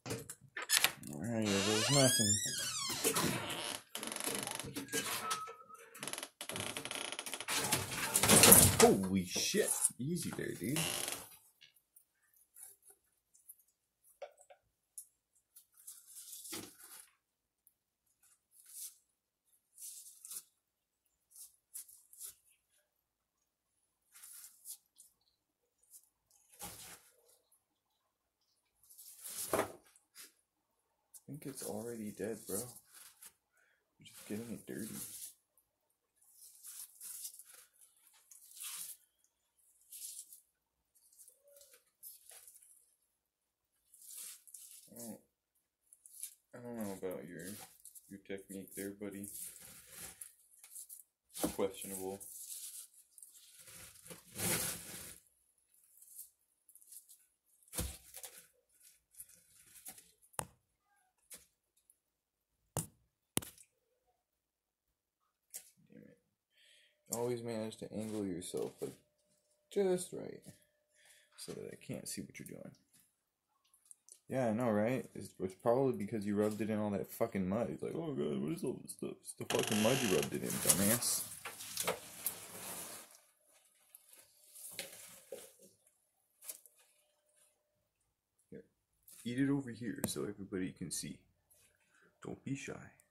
Alright, there's nothing. Holy shit. Easy there, dude. I think it's already dead, bro. You're just getting it dirty. I don't know about your technique there, buddy. It's questionable. Damn it. Always manage to angle yourself like just right so that I can't see what you're doing. Yeah, I know, right? It's probably because you rubbed it in all that fucking mud. It's like, oh god, what is all this stuff? It's the fucking mud you rubbed it in, dumbass. Here, eat it over here so everybody can see. Don't be shy.